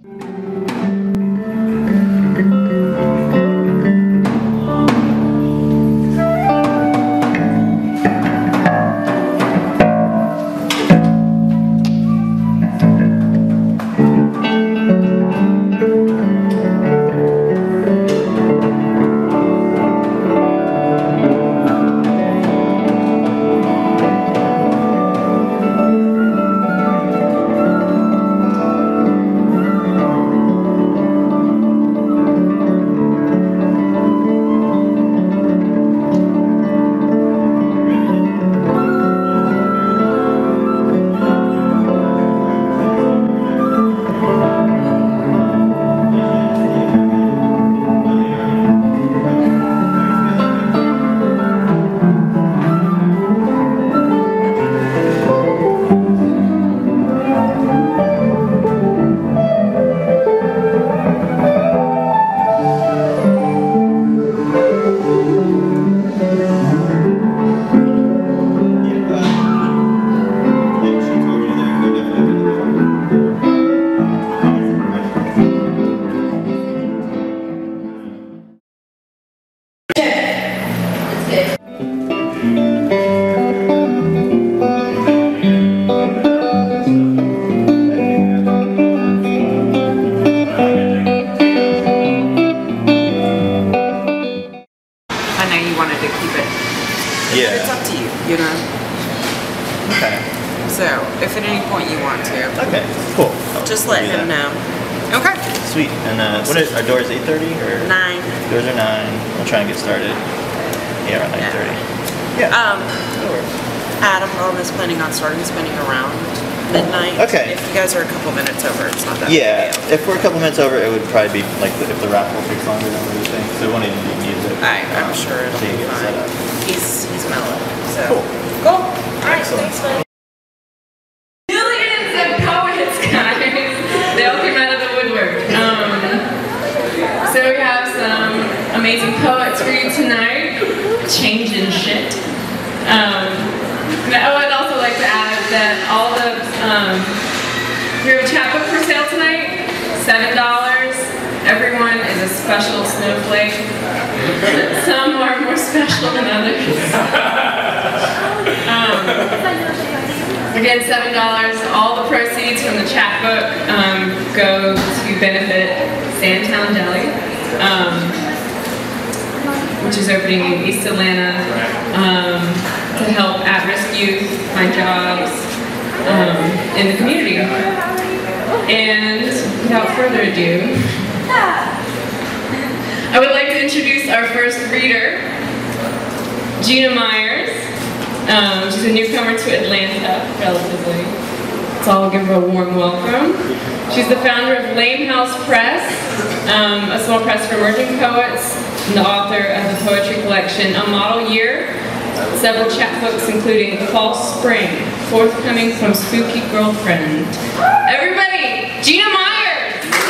Just let him know. Okay. Sweet. And what is our doors? 8:30 or 9? Doors are 9. We'll try and get started. Yeah, around 9:30. Yeah. That'll work. Adam is planning on starting spinning around midnight. Okay. If you guys are a couple minutes over, it's not that Yeah. big. If we're a couple minutes over, it would probably be like if the raffle takes longer than what you think. So we won't even need music. I'm sure it'll be fine. He's mellow. So cool. All right. Excellent. Thanks, man. They all came out of the woodwork. So we have some amazing poets for you tonight. Changing shit. I would also like to add that all the we have a chapbook for sale tonight. $7. Everyone is a special snowflake. Some are more special than others. Again, $7. All the proceeds from the chapbook go to benefit Sandtown Deli, which is opening in East Atlanta to help at-risk youth find jobs in the community. And without further ado, I would like to introduce our first reader, Gina Myers. She's a newcomer to Atlanta, relatively. So I'll give her a warm welcome. She's the founder of Lame House Press, a small press for emerging poets, and the author of the poetry collection A Model Year, several chapbooks including False Spring, forthcoming from Spooky Girlfriend. Everybody, Gina Myers!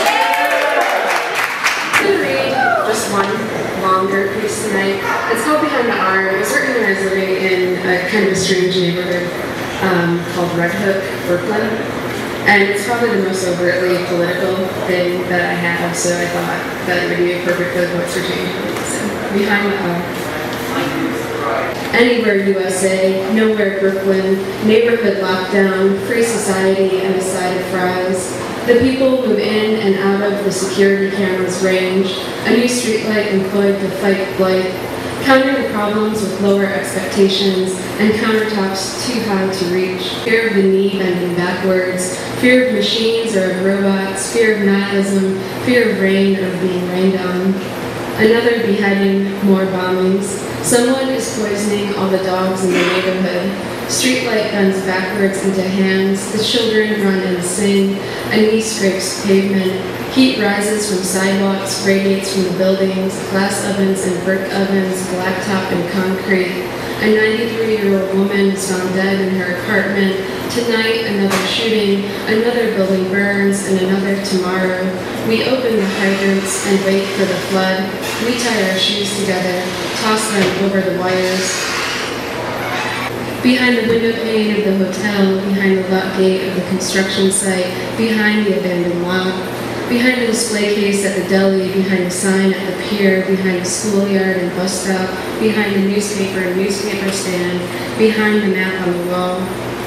I'm going to read just one longer piece tonight. It's called Behind the Arm. It was written when I was living in a kind of a strange neighborhood called Red Hook, Brooklyn. And it's probably the most overtly political thing that I have, so I thought that it would be perfect for the Poets for Change. So, Behind the Arm. Anywhere USA, nowhere Brooklyn, neighborhood lockdown, free society and a side of fries. The people move in and out of the security camera's range, a new streetlight employed to fight blight, countering the problems with lower expectations and countertops too high to reach. Fear of the knee bending backwards, fear of machines or of robots, fear of nihilism, fear of rain or of being rained on. Another beheading, more bombings. Someone is poisoning all the dogs in the neighborhood. Streetlight bends backwards into hands. The children run and sing. A knee scrapes pavement. Heat rises from sidewalks, radiates from the buildings, glass ovens and brick ovens, blacktop and concrete. A 93-year-old woman is found dead in her apartment. Tonight, another shooting, another building burns, and another tomorrow. We open the hydrants and wait for the flood. We tie our shoes together, toss them over the wires. Behind the window pane of the hotel, behind the lock gate of the construction site, behind the abandoned lot. behind the display case at the deli, behind the sign at the pier, behind the schoolyard and bus stop, behind the newspaper and newspaper stand, behind the map on the wall.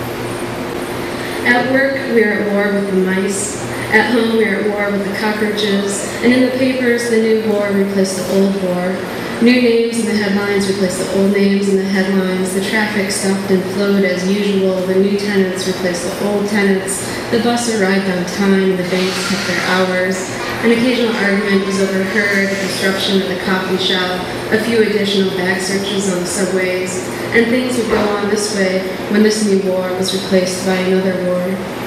At work, we are at war with the mice. At home, we are at war with the cockroaches. And in the papers, the new war replaced the old war. New names in the headlines replaced the old names in the headlines. The traffic stopped and flowed as usual. The new tenants replaced the old tenants. The bus arrived on time. The banks kept their hours. An occasional argument was overheard, a disruption at the coffee shop, a few additional bag searches on the subways, and things would go on this way when this new war was replaced by another war.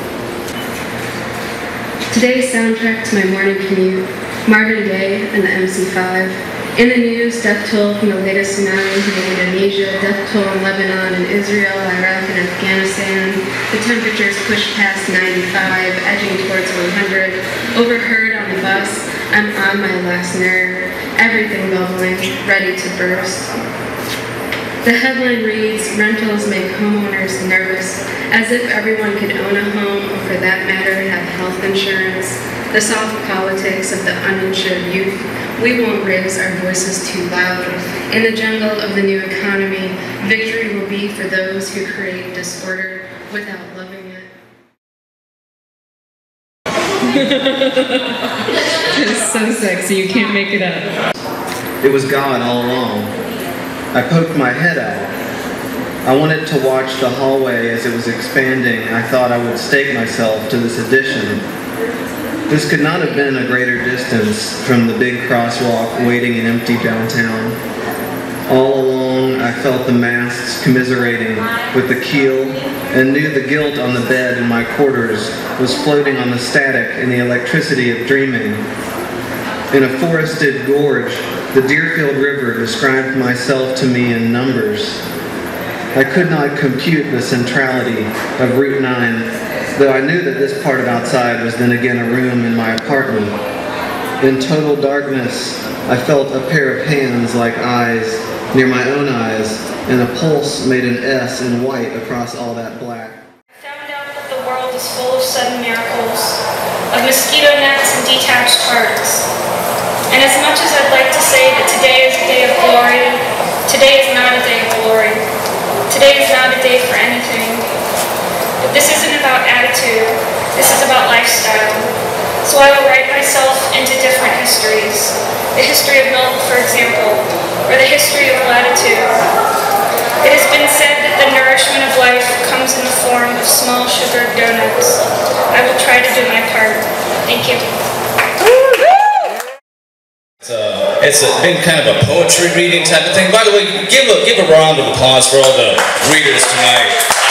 Today's soundtrack to my morning commute, Marvin Gaye and the MC5. In the news, death toll from the latest tsunami hitting Indonesia, death toll in Lebanon and Israel, Iraq and Afghanistan. The temperatures pushed past 95, edging towards 100. Overheard on the bus, I'm on my last nerve. Everything bubbling, ready to burst. The headline reads, rentals make homeowners nervous, as if everyone could own a home or for that matter have health insurance. The soft politics of the uninsured youth. We won't raise our voices too loud. In the jungle of the new economy, victory will be for those who create disorder without loving it. It's so sexy, you can't make it up. It was God all along. I poked my head out. I wanted to watch the hallway as it was expanding. I thought I would stake myself to this addition. This could not have been a greater distance from the big crosswalk waiting in empty downtown. All along, I felt the masts commiserating with the keel and knew the guilt on the bed in my quarters was floating on the static and the electricity of dreaming. In a forested gorge, the Deerfield River described myself to me in numbers. I could not compute the centrality of Route 9, though I knew that this part of outside was then again a room in my apartment. In total darkness, I felt a pair of hands like eyes near my own eyes, and a pulse made an S in white across all that black. I found out that the world is full of sudden miracles, of mosquito nets and detached hearts. And as much as I'd like to say that today is a day of glory, today is not a day of glory. Today is not a day for anything. But this isn't about attitude, this is about lifestyle. So I will write myself into different histories. The history of milk, for example, or the history of latitude. It has been said that the nourishment of life comes in the form of small sugared donuts. I will try to do my part. Thank you. It's been kind of a poetry reading type of thing. By the way, give a round of applause for all the readers tonight.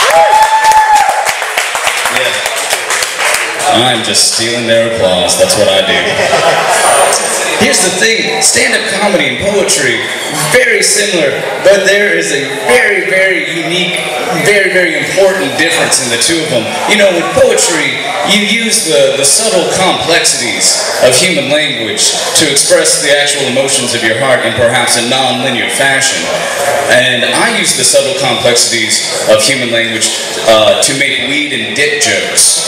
Yeah. I'm just stealing their applause. That's what I do. Here's the thing, stand-up comedy and poetry, very similar, but there is a very, very unique, very, very important difference in the two of them. You know, with poetry, you use the subtle complexities of human language to express the actual emotions of your heart in perhaps a non-linear fashion. And I use the subtle complexities of human language to make weed and dick jokes.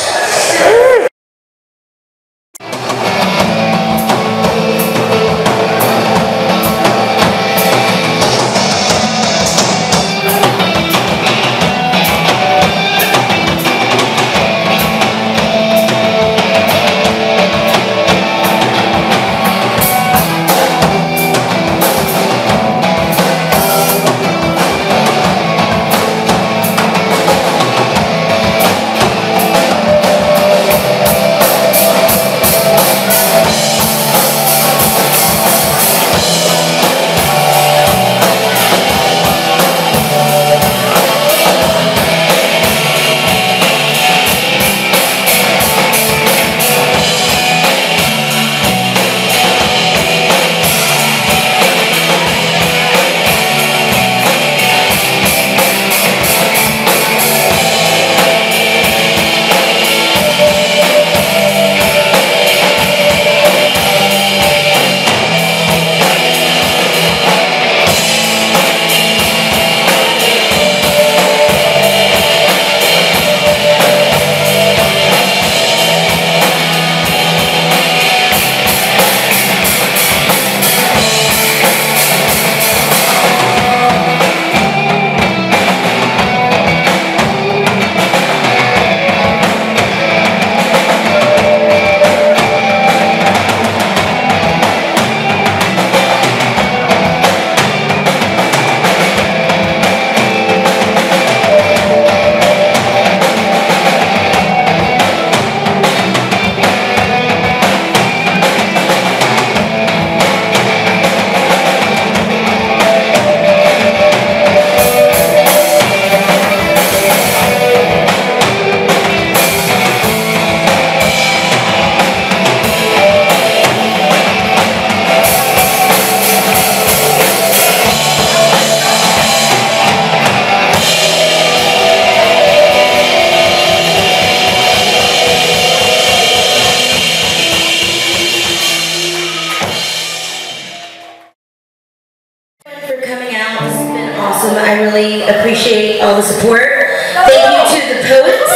really appreciate all the support. Thank you to the poets.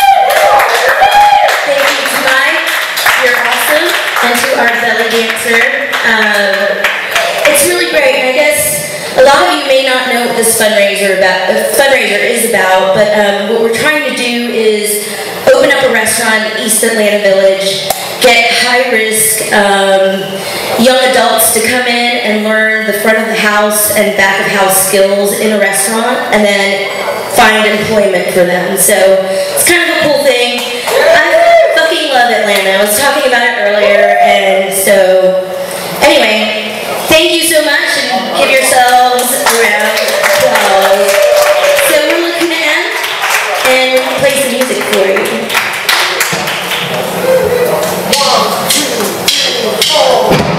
Thank you to Mike, you're awesome. And to our belly dancer. It's really great, and I guess a lot of you may not know what this fundraiser is about, but what we're trying to do is open up a restaurant in East Atlanta Village, get high-risk young adults to come in and learn the front of the house and back of house skills in a restaurant, and then find employment for them. So it's kind of a cool thing. I fucking love Atlanta. I was talking about it earlier, and so anyway, thank you so much, and give yourselves a round of applause. So we're Lacuna M, and we're going to play some music for you. 1, 2, 3, 4.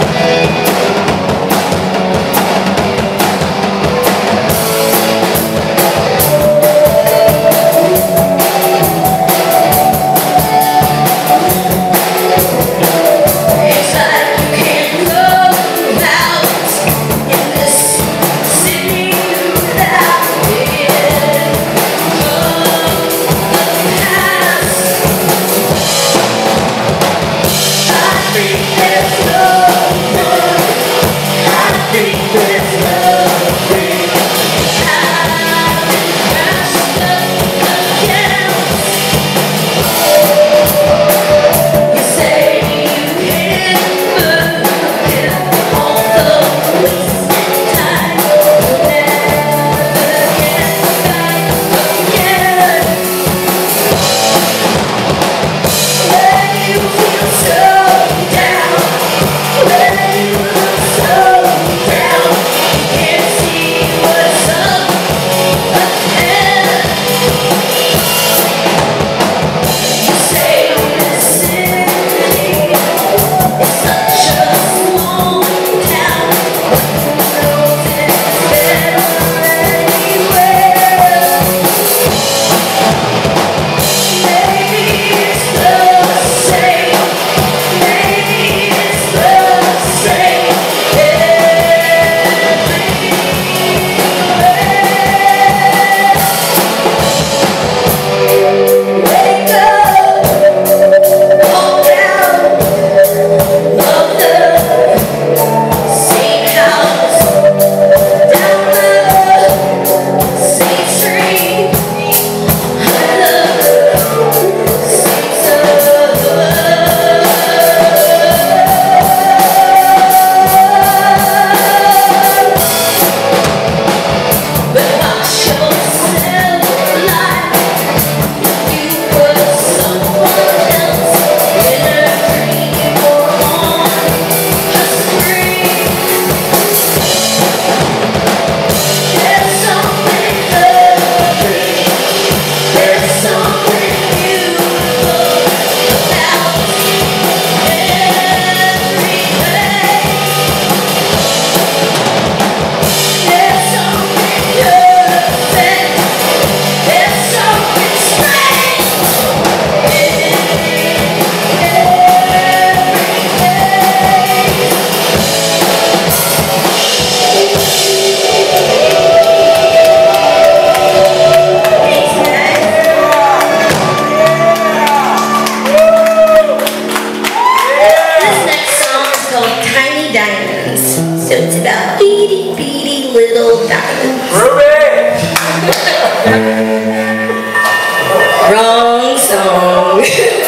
Wrong song.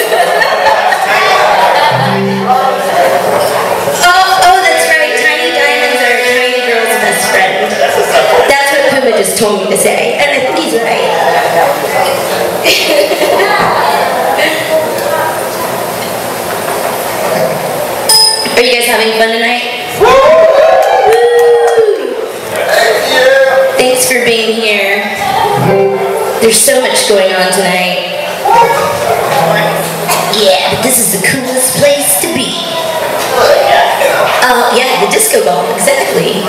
Oh, that's right. Tiny diamonds are a tiny girl's best friend. That's what Puma just told me to say, and I think he's right. Are you guys having fun tonight? Woo! Thanks for being here. There's so much going on tonight. Yeah, but this is the coolest place to be. Oh, yeah, the disco ball, exactly.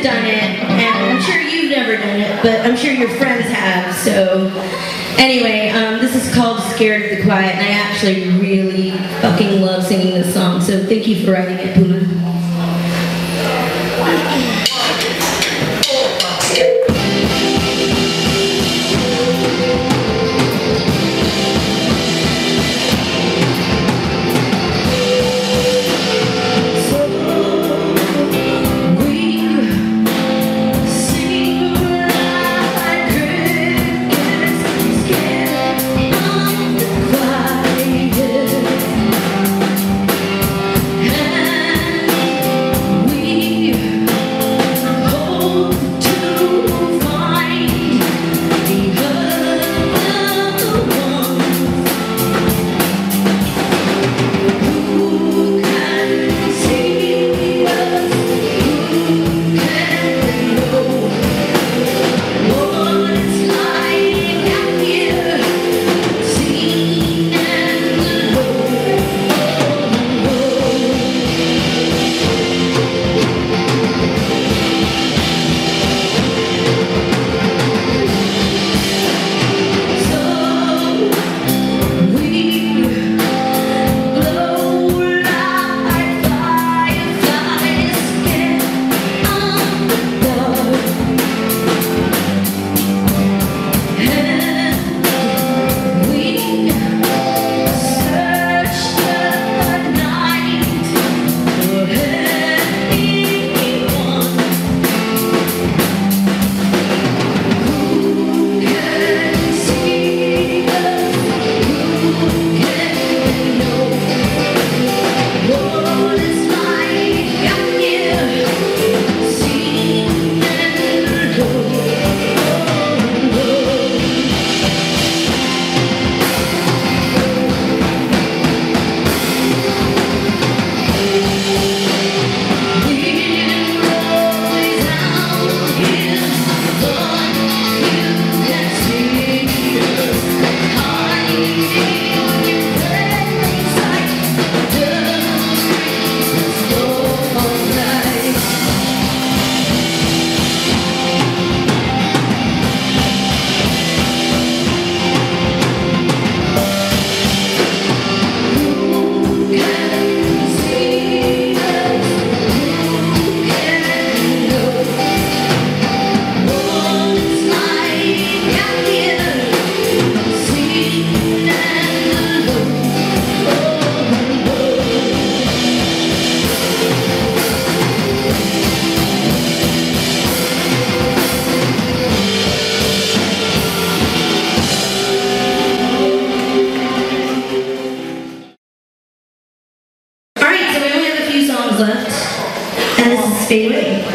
done it, and I'm sure you've never done it, but I'm sure your friends have, so... Anyway, this is called Scared of the Quiet, and I actually really fucking love singing this song, so thank you for writing it, Puma. Left, and this is Stay Away.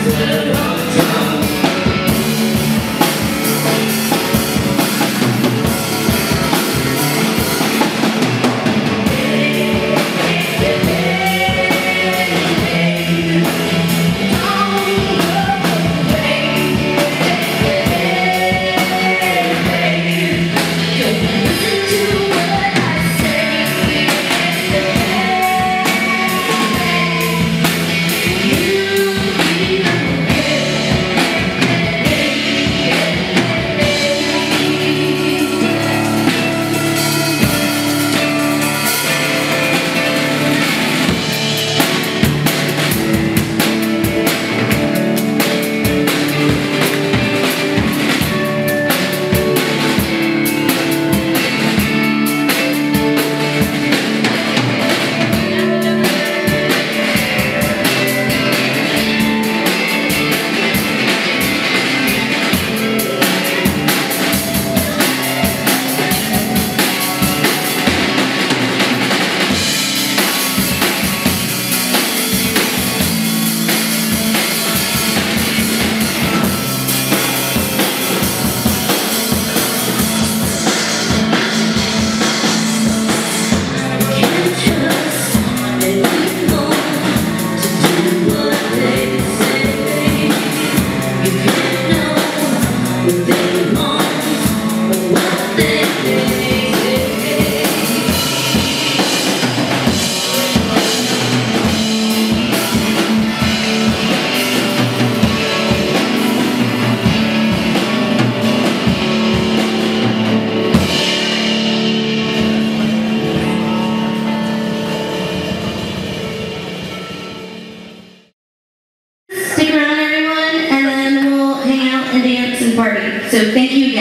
Stick around, everyone, and then we'll hang out and dance and party. So thank you